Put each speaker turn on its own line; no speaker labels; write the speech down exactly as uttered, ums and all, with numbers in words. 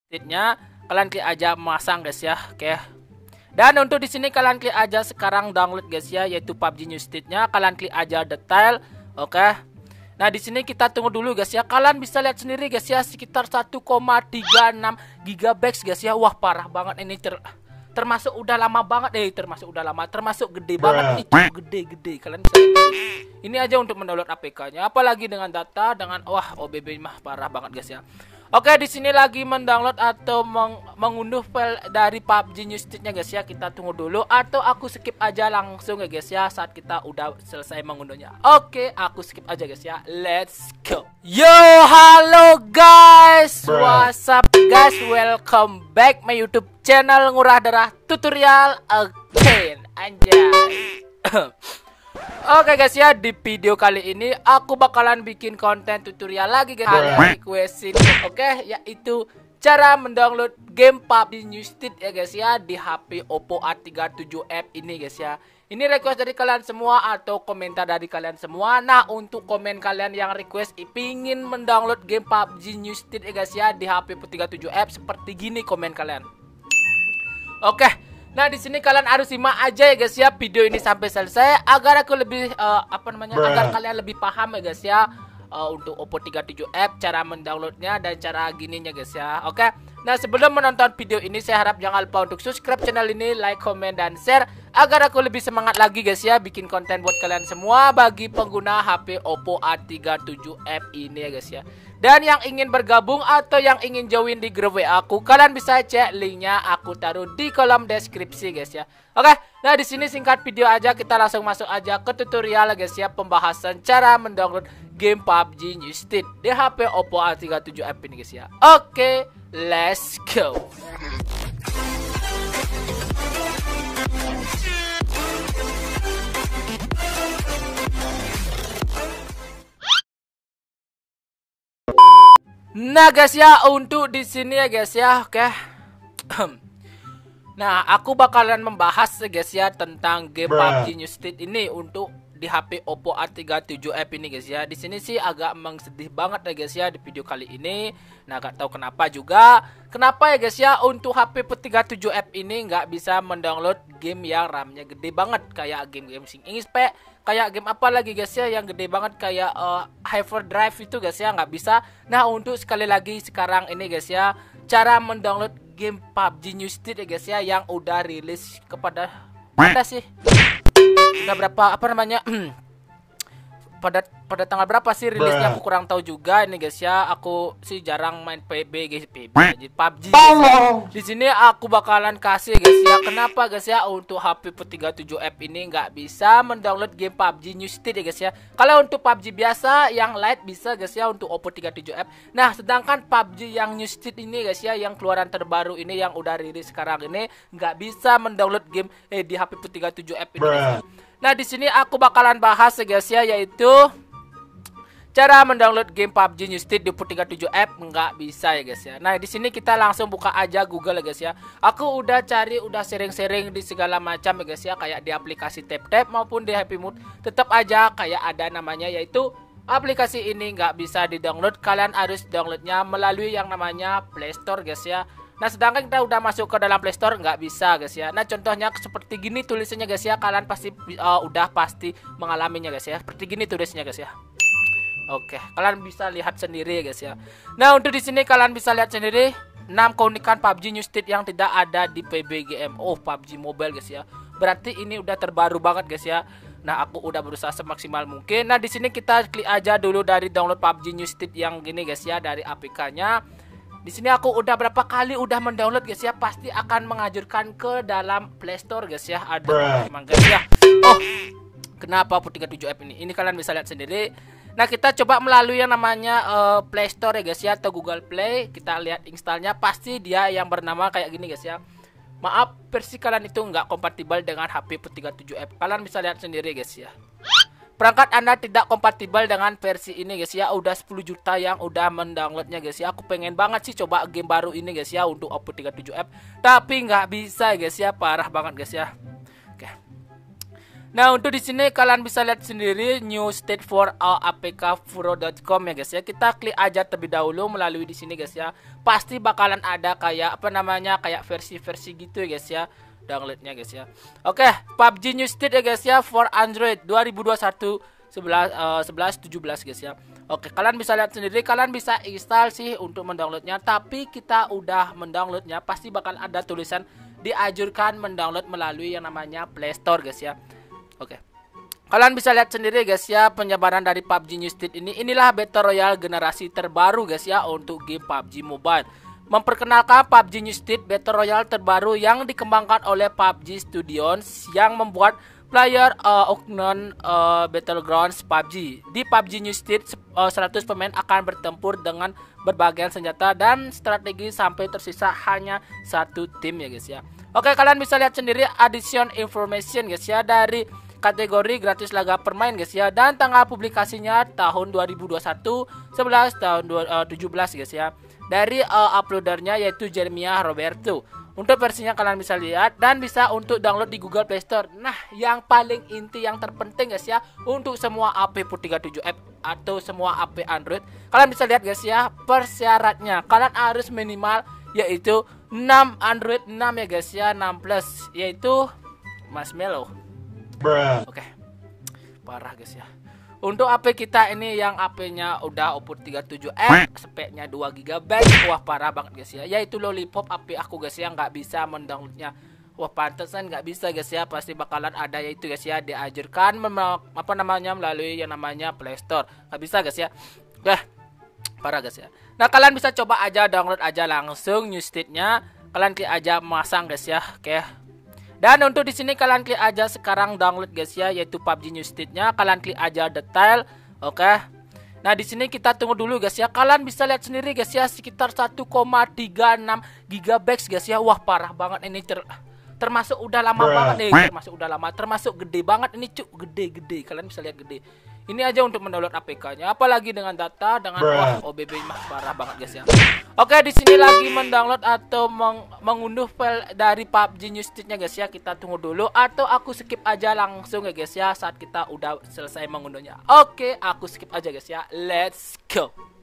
Nya kalian klik aja masang guys ya. Oke. Dan untuk di sini kalian klik aja sekarang download guys ya, yaitu P U B G New State-nya. Kalian klik aja detail. Oke. Nah, di sini kita tunggu dulu guys ya. Kalian bisa lihat sendiri guys ya, sekitar satu koma tiga enam gigabyte guys ya. Wah, parah banget ini, ter termasuk udah lama banget deh, termasuk udah lama, termasuk gede banget itu, gede-gede. Kalian bisa lihat ini aja untuk mendownload A P K-nya, apalagi dengan data dengan wah O B B mah parah banget guys ya. Oke, di sini lagi mendownload atau meng mengunduh file dari P U B G New State-nya guys ya. Kita tunggu dulu atau aku skip aja langsung ya guys ya saat kita udah selesai mengunduhnya. Oke, aku skip aja guys ya. Let's go. Yo, halo guys. What's up guys? Welcome back my YouTube channel Ngurah Darah Tutorial again. Anjay. Oke guys ya, di video kali ini aku bakalan bikin konten tutorial lagi guys. Kalian requestin, oke, yaitu cara mendownload game P U B G New State ya guys ya di H P Oppo A tiga puluh tujuh F ini guys ya. Ini request dari kalian semua atau komentar dari kalian semua. Nah, untuk komen kalian yang request pingin mendownload game P U B G New State ya guys ya di H P Oppo tiga puluh tujuh F, seperti gini komen kalian. Oke. Nah, di sini kalian harus simak aja ya guys ya video ini sampai selesai agar aku lebih uh, apa namanya Bruh. agar kalian lebih paham ya guys ya uh, untuk Oppo tiga puluh tujuh F, cara mendownloadnya dan cara gininya guys ya. Oke. Nah, sebelum menonton video ini saya harap jangan lupa untuk subscribe channel ini, like, comment dan share agar aku lebih semangat lagi guys ya bikin konten buat kalian semua bagi pengguna H P Oppo A tiga puluh tujuh F ini ya guys ya. Dan yang ingin bergabung atau yang ingin join di grup W A aku, kalian bisa cek linknya aku taruh di kolom deskripsi guys ya. Oke, nah di sini singkat video aja, kita langsung masuk aja ke tutorial guys ya, pembahasan cara mendownload game P U B G New State di H P Oppo A tiga puluh tujuh F ini guys ya. Oke, let's go. Nah guys ya, untuk di sini ya guys ya, oke. Nah, aku bakalan membahas ya guys ya tentang game P U B G New State ini untuk di H P Oppo A tiga puluh tujuh F ini guys ya. Di sini sih agak mengsedih banget ya guys ya di video kali ini. Nah, gak tahu kenapa juga. Kenapa ya guys ya untuk H P Oppo tiga puluh tujuh F ini nggak bisa mendownload game yang RAM-nya gede banget kayak game-game Sing X P, kayak game apa lagi guys ya yang gede banget kayak uh, Hyperdrive itu guys ya nggak bisa. Nah, untuk sekali lagi sekarang ini guys ya cara mendownload game P U B G New State ya guys ya yang udah rilis kepada pada sih udah berapa apa namanya pada pada tanggal berapa sih rilisnya aku kurang tahu juga ini guys ya. Aku sih jarang main P B guys, P B jadi P U B G guys ya. Di sini aku bakalan kasih guys ya kenapa guys ya untuk H P Oppo tiga puluh tujuh F ini nggak bisa mendownload game P U B G New State ya guys ya. Kalau untuk P U B G biasa yang light bisa guys ya untuk Oppo tiga puluh tujuh F. Nah, sedangkan P U B G yang New State ini guys ya yang keluaran terbaru ini yang udah rilis sekarang ini nggak bisa mendownload game eh di H P Oppo tiga puluh tujuh F ini guys ya. Nah, di sini aku bakalan bahas ya guys ya, yaitu cara mendownload game P U B G New State di Oppo tiga puluh tujuh F nggak bisa ya guys ya. Nah, di sini kita langsung buka aja Google ya guys ya. Aku udah cari, udah sering-sering di segala macam ya guys ya, kayak di aplikasi tap-tap maupun di Happy Mood. Tetap aja kayak ada namanya yaitu aplikasi ini nggak bisa di-download. Kalian harus downloadnya melalui yang namanya Play Store guys ya. Nah, sedangkan kita udah masuk ke dalam Play Store nggak bisa guys ya. Nah, contohnya seperti gini tulisannya guys ya. Kalian pasti uh, udah pasti mengalaminya guys ya. Seperti gini tulisnya guys ya. Oke, kalian bisa lihat sendiri ya guys ya. Nah, untuk di sini kalian bisa lihat sendiri enam keunikan P U B G New State yang tidak ada di P B G M. Oh, P U B G Mobile guys ya. Berarti ini udah terbaru banget guys ya. Nah, aku udah berusaha semaksimal mungkin. Nah, di sini kita klik aja dulu dari download P U B G New State yang gini guys ya dari A P K-nya. Di sini aku udah berapa kali udah mendownload guys ya, pasti akan mengajurkan ke dalam Play Store guys ya. Ada emang guys ya. Oh, kenapa Oppo tiga puluh tujuh F ini? Ini kalian bisa lihat sendiri. Nah, kita coba melalui yang namanya uh, Play Store ya guys ya atau Google Play. Kita lihat installnya, pasti dia yang bernama kayak gini guys ya. Maaf, versi kalian itu nggak kompatibel dengan H P Oppo tiga puluh tujuh F. Kalian bisa lihat sendiri guys ya. Perangkat Anda tidak kompatibel dengan versi ini guys ya. Udah sepuluh juta yang udah mendownloadnya guys ya. Aku pengen banget sih coba game baru ini guys ya untuk Oppo tiga puluh tujuh F, tapi nggak bisa guys ya, parah banget guys ya. Oke. Nah, untuk di sini kalian bisa lihat sendiri new state for uh, apkfuro dot com ya guys ya. Kita klik aja terlebih dahulu melalui di sini guys ya. Pasti bakalan ada kayak apa namanya kayak versi-versi gitu ya guys ya. Downloadnya guys ya. Oke, P U B G New State ya guys ya for Android dua ribu dua puluh satu sebelas tujuh belas guys ya. Oke, kalian bisa lihat sendiri, kalian bisa install sih untuk mendownloadnya, tapi kita udah mendownloadnya pasti bakal ada tulisan dianjurkan mendownload melalui yang namanya Play Store guys ya. Oke. Kalian bisa lihat sendiri guys ya penyebaran dari P U B G New State ini. Inilah Battle Royale generasi terbaru guys ya untuk game P U B G Mobile. Memperkenalkan P U B G New State Battle Royale terbaru yang dikembangkan oleh P U B G Studios yang membuat player uh, Unknown uh, Battlegrounds P U B G. Di P U B G New State uh, seratus pemain akan bertempur dengan berbagai senjata dan strategi sampai tersisa hanya satu tim ya guys ya. Oke, kalian bisa lihat sendiri addition information guys ya dari kategori gratis laga permain guys ya, dan tanggal publikasinya tahun dua ribu dua puluh satu sebelas tahun tujuh belas guys ya. Dari uh, uploadernya yaitu Jeremiah Roberto. Untuk versinya kalian bisa lihat dan bisa untuk download di Google Play Store. Nah, yang paling inti yang terpenting guys ya untuk semua A P Pur tiga puluh tujuh F atau semua A P Android, kalian bisa lihat guys ya persyaratnya. Kalian harus minimal yaitu enam Android enam ya guys ya, enam plus yaitu Marshmallow. Oke. Parah guys ya. Untuk A P kita ini yang A P-nya udah Oppo tiga puluh tujuh F, speknya dua giga byte. Wah, parah banget guys ya. Yaitu Lollipop A P aku guys ya, nggak bisa mendownloadnya. Wah, pantesan nggak bisa guys ya. Pasti bakalan ada yaitu guys ya, diajarkan apa namanya melalui yang namanya Play Store. Nggak bisa guys ya. Wah, parah guys ya. Nah, kalian bisa coba aja download aja langsung new state-nya. Kalian klik aja masang guys ya. Oke. Dan untuk di sini kalian klik aja sekarang download guys ya, yaitu P U B G New State-nya. Kalian klik aja detail. Oke. Nah, di sini kita tunggu dulu guys ya. Kalian bisa lihat sendiri guys ya, sekitar satu koma tiga enam giga byte guys ya. Wah, parah banget ini, ter termasuk udah lama Bruh. banget nih. Termasuk udah lama, termasuk gede banget ini cuk, gede-gede. Kalian bisa lihat gede. Ini aja untuk mendownload A P K-nya, apalagi dengan data dengan Bruh. wah O B B mah parah banget guys ya. Oke, di sini lagi mendownload atau meng mengunduh file dari P U B G New State-nya guys ya. Kita tunggu dulu atau aku skip aja langsung ya guys ya saat kita udah selesai mengunduhnya. Oke, aku skip aja guys ya. Let's go.